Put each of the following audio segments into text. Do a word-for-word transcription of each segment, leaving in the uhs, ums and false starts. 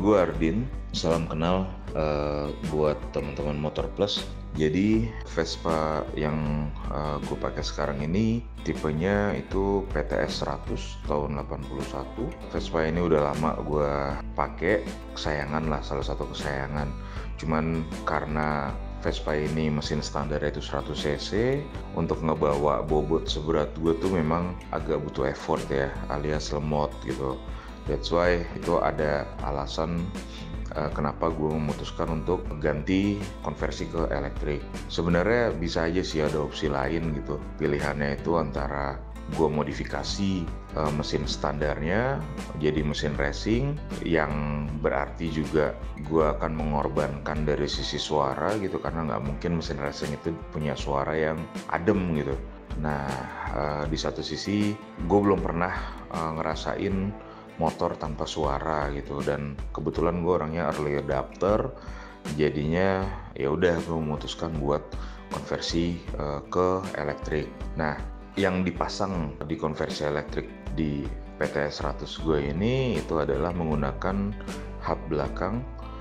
gue Ardin, salam kenal uh, buat teman-teman Motor Plus. Jadi Vespa yang uh, gue pakai sekarang ini tipenya itu P T S seratus tahun delapan puluh satu. Vespa ini udah lama gue pakai, kesayangan lah, salah satu kesayangan. Cuman karena Vespa ini mesin standar itu seratus cc, untuk ngebawa bobot seberat gue tuh memang agak butuh effort ya, alias lemot gitu. That's why itu ada alasan uh, kenapa gue memutuskan untuk ganti konversi ke elektrik. Sebenarnya bisa aja sih ada opsi lain gitu. Pilihannya itu antara gue modifikasi uh, mesin standarnya jadi mesin racing, yang berarti juga gue akan mengorbankan dari sisi suara gitu, karena nggak mungkin mesin racing itu punya suara yang adem gitu. Nah uh, di satu sisi gue belum pernah uh, ngerasain motor tanpa suara gitu, dan kebetulan gue orangnya early adapter, jadinya ya udah gue memutuskan buat konversi uh, ke elektrik. Nah yang dipasang di konversi elektrik di P T S seratus gue ini itu adalah menggunakan hub belakang.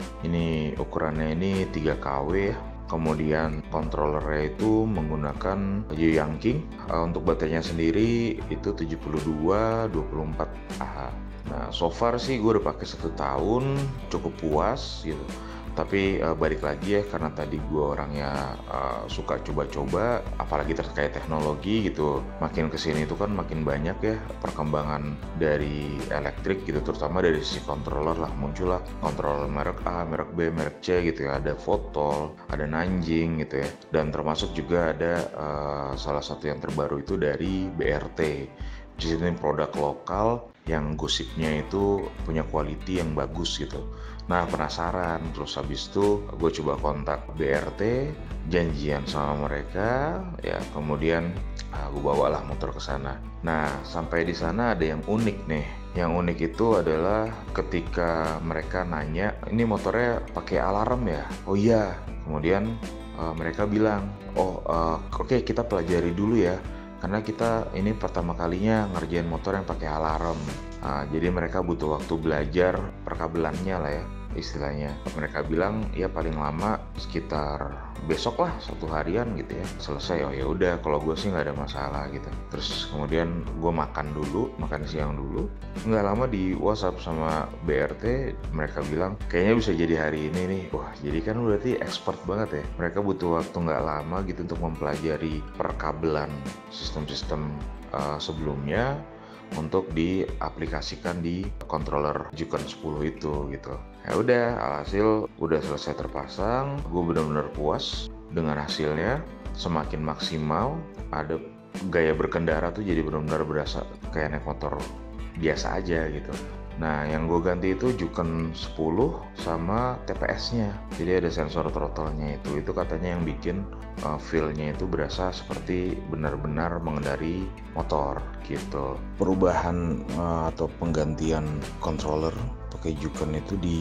Ini ukurannya ini tiga K W ya. Kemudian kontrolernya itu menggunakan Yuyanking. Uh, untuk baterainya sendiri itu tujuh puluh dua dua puluh empat Ah. Nah so far sih gue udah pakai satu tahun, cukup puas gitu. Tapi uh, balik lagi ya, karena tadi gue orangnya uh, suka coba-coba, apalagi terkait teknologi gitu. Makin kesini tuh kan makin banyak ya perkembangan dari elektrik gitu, terutama dari sisi controller lah. Muncullah controller merek A, merek B, merek C gitu ya. Ada Fotol, ada Nanjing gitu ya. Dan termasuk juga ada uh, salah satu yang terbaru itu dari B R T. Di sini produk lokal yang gosipnya itu punya quality yang bagus gitu. Nah penasaran, terus habis itu gue coba kontak B R T, janjian sama mereka, ya kemudian ah, gue bawalah motor ke sana. Nah sampai di sana ada yang unik nih. Yang unik itu adalah ketika mereka nanya, ini motornya pakai alarm ya? Oh iya. Kemudian uh, mereka bilang, oh uh, oke okay, kita pelajari dulu ya, karena kita ini pertama kalinya ngerjain motor yang pakai alarm. Nah, jadi mereka butuh waktu belajar perkabelannya lah ya istilahnya. Mereka bilang ya paling lama sekitar besok lah, satu harian gitu ya selesai. Oh ya udah, kalau gue sih nggak ada masalah gitu. Terus kemudian gue makan dulu, makan siang dulu. Nggak lama di WhatsApp sama B R T, mereka bilang kayaknya bisa jadi hari ini nih. Wah jadi kan berarti expert banget ya. Mereka butuh waktu nggak lama gitu untuk mempelajari perkabelan sistem-sistem uh, sebelumnya untuk diaplikasikan di controller Juken sepuluh itu gitu. Ya udah, alhasil udah selesai terpasang, gue benar-benar puas dengan hasilnya. Semakin maksimal, ada gaya berkendara tuh jadi benar-benar berasa kayak naik motor biasa aja gitu. Nah yang gue ganti itu Juken sepuluh sama T P S-nya. Jadi ada sensor throttle-nya itu. Itu katanya yang bikin uh, feel-nya itu berasa seperti benar-benar mengendari motor gitu. Perubahan uh, atau penggantian controller pakai Juken itu di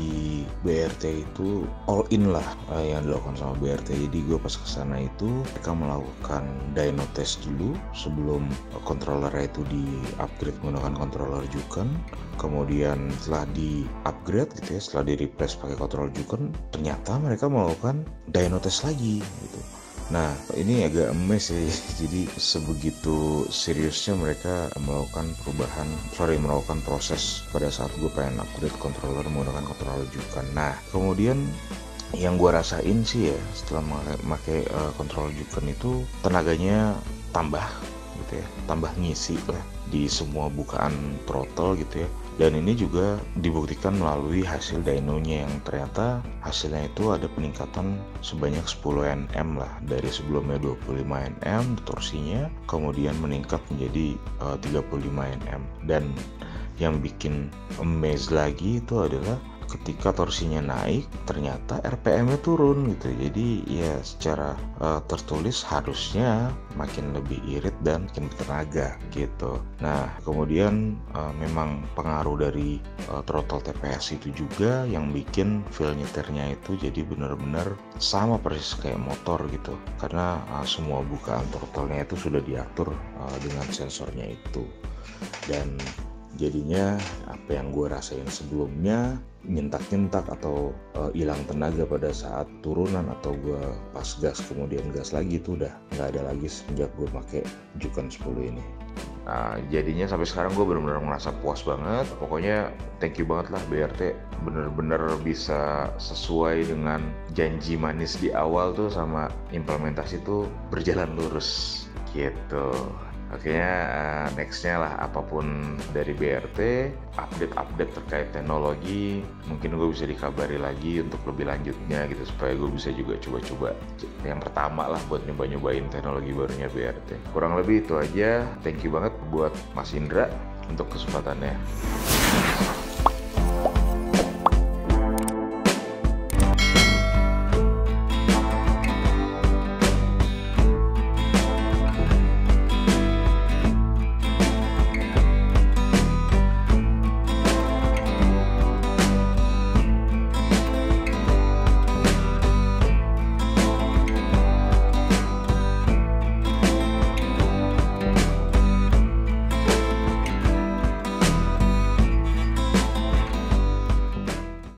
B R T itu all in lah uh, yang dilakukan sama B R T. Jadi gue pas kesana itu mereka melakukan dyno test dulu sebelum controller itu di upgrade menggunakan controller Juken. Kemudian setelah di upgrade gitu ya, setelah di replace pakai controller Juken, ternyata mereka melakukan dyno test lagi gitu. Nah ini agak emes sih. Jadi sebegitu seriusnya mereka melakukan perubahan, sorry melakukan proses pada saat gue pengen upgrade controller menggunakan controller Juken. Nah kemudian yang gue rasain sih ya setelah memakai uh, controller Juken itu tenaganya tambah gitu ya, tambah ngisi lah di semua bukaan throttle gitu ya. Dan ini juga dibuktikan melalui hasil dynonya yang ternyata hasilnya itu ada peningkatan sebanyak sepuluh newton meter lah, dari sebelumnya dua puluh lima newton meter torsinya kemudian meningkat menjadi uh, tiga puluh lima newton meter. Dan yang bikin amaze lagi itu adalah ketika torsinya naik ternyata R P M-nya turun gitu. Jadi ya secara uh, tertulis harusnya makin lebih irit dan makin bertenaga gitu. Nah kemudian uh, memang pengaruh dari uh, throttle T P S itu juga yang bikin feel nyetirnya itu jadi benar-benar sama persis kayak motor gitu, karena uh, semua bukaan throttle-nya itu sudah diatur uh, dengan sensornya itu. Dan Jadinya apa yang gue rasain sebelumnya, nyentak-nyentak atau hilang uh, tenaga pada saat turunan atau gue pas gas kemudian gas lagi, itu udah nggak ada lagi semenjak gue pakai Jukan sepuluh ini. Nah, jadinya sampai sekarang gue benar-benar merasa puas banget. Pokoknya thank you banget lah B R T, bener-bener bisa sesuai dengan janji manis di awal tuh sama implementasi tuh berjalan lurus gitu. Akhirnya uh, nextnya lah apapun dari B R T, update-update terkait teknologi, mungkin gue bisa dikabari lagi untuk lebih lanjutnya gitu, supaya gue bisa juga coba-coba yang pertama lah buat nyoba-nyobain teknologi barunya B R T. Kurang lebih itu aja. Thank you banget buat Mas Indra untuk kesempatannya.